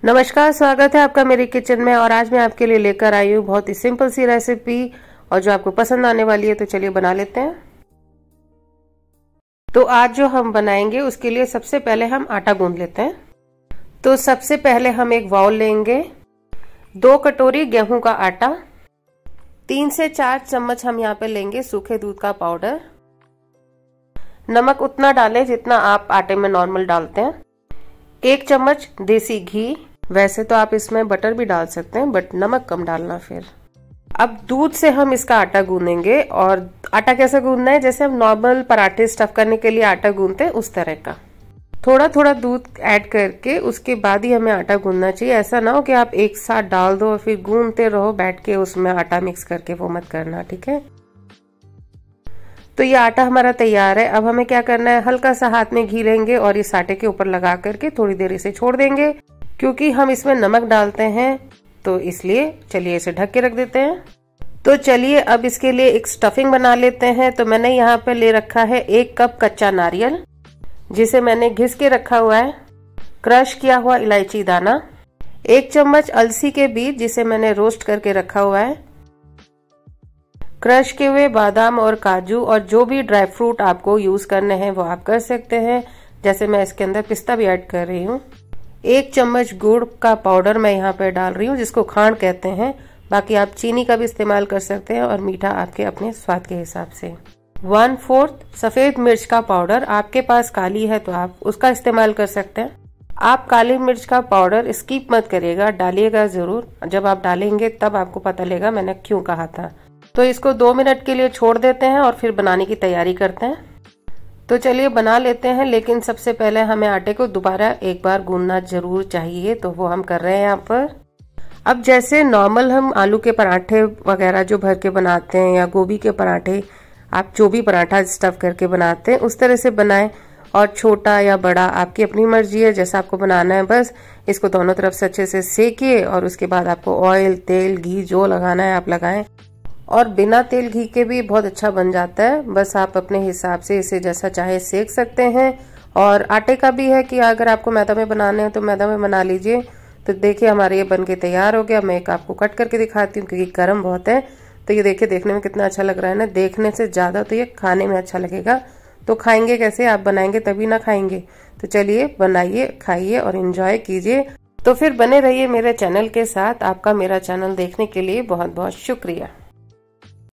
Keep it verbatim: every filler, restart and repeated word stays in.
नमस्कार, स्वागत है आपका मेरे किचन में। और आज मैं आपके लिए लेकर आई हूँ बहुत ही सिंपल सी रेसिपी और जो आपको पसंद आने वाली है। तो चलिए बना लेते हैं। तो आज जो हम बनाएंगे उसके लिए सबसे पहले हम आटा गूंद लेते हैं। तो सबसे पहले हम एक बाउल लेंगे, दो कटोरी गेहूं का आटा, तीन से चार चम्मच हम यहाँ पे लेंगे सूखे दूध का पाउडर। नमक उतना डालें जितना आप आटे में नॉर्मल डालते हैं। एक चम्मच देसी घी, वैसे तो आप इसमें बटर भी डाल सकते हैं बट नमक कम डालना। फिर अब दूध से हम इसका आटा गूंदेंगे। और आटा कैसे गूंदना है, जैसे हम नॉर्मल पराठे स्टफ करने के लिए आटा गूंदते हैं उस तरह का। थोड़ा थोड़ा दूध ऐड करके उसके बाद ही हमें आटा गूंदना चाहिए। ऐसा ना हो कि आप एक साथ डाल दो और फिर गूंदते रहो बैठ के उसमें आटा मिक्स करके, वो मत करना, ठीक है। तो ये आटा हमारा तैयार है। अब हमें क्या करना है, हल्का सा हाथ में घी लेंगे और इस आटे के ऊपर लगा करके थोड़ी देर इसे छोड़ देंगे, क्योंकि हम इसमें नमक डालते हैं तो इसलिए। चलिए इसे ढक के रख देते हैं। तो चलिए अब इसके लिए एक स्टफिंग बना लेते हैं। तो मैंने यहाँ पे ले रखा है एक कप कच्चा नारियल, जिसे मैंने घिस के रखा हुआ है, क्रश किया हुआ इलायची दाना, एक चम्मच अलसी के बीज जिसे मैंने रोस्ट करके रखा हुआ है, क्रश किए हुए बादाम और काजू, और जो भी ड्राई फ्रूट आपको यूज करने हैं वो आप कर सकते हैं। जैसे मैं इसके अंदर पिस्ता भी ऐड कर रही हूँ। एक चम्मच गुड़ का पाउडर मैं यहाँ पे डाल रही हूँ, जिसको खांड कहते हैं। बाकी आप चीनी का भी इस्तेमाल कर सकते हैं और मीठा आपके अपने स्वाद के हिसाब से। वन फोर्थ सफेद मिर्च का पाउडर, आपके पास काली है तो आप उसका इस्तेमाल कर सकते हैं। आप काली मिर्च का पाउडर स्किप मत करिएगा, डालिएगा जरूर। जब आप डालेंगे तब आपको पता लगेगा मैंने क्यों कहा था। तो इसको दो मिनट के लिए छोड़ देते हैं और फिर बनाने की तैयारी करते हैं। तो चलिए बना लेते हैं, लेकिन सबसे पहले हमें आटे को दोबारा एक बार गूंदना जरूर चाहिए, तो वो हम कर रहे हैं यहाँ पर। अब जैसे नॉर्मल हम आलू के पराठे वगैरह जो भर के बनाते हैं या गोभी के पराठे, आप जो भी पराठा स्टफ करके बनाते हैं उस तरह से बनाएं। और छोटा या बड़ा आपकी अपनी मर्जी है, जैसा आपको बनाना है। बस इसको दोनों तरफ से अच्छे से सेकिए और उसके बाद आपको ऑयल, तेल, घी जो लगाना है आप लगाएं। और बिना तेल घी के भी बहुत अच्छा बन जाता है। बस आप अपने हिसाब से इसे जैसा चाहे सेक सकते हैं। और आटे का भी है कि अगर आपको मैदा में बनाने हैं तो मैदा में बना लीजिए। तो देखिए हमारे ये बन के तैयार हो गया। मैं एक आपको कट करके दिखाती हूँ क्योंकि गर्म बहुत है। तो ये देखिए देखने में कितना अच्छा लग रहा है ना। देखने से ज्यादा तो ये खाने में अच्छा लगेगा। तो खाएंगे कैसे, आप बनाएंगे तभी ना खाएंगे। तो चलिए बनाइए, खाइए और एंजॉय कीजिए। तो फिर बने रहिए मेरे चैनल के साथ। आपका मेरा चैनल देखने के लिए बहुत बहुत शुक्रिया।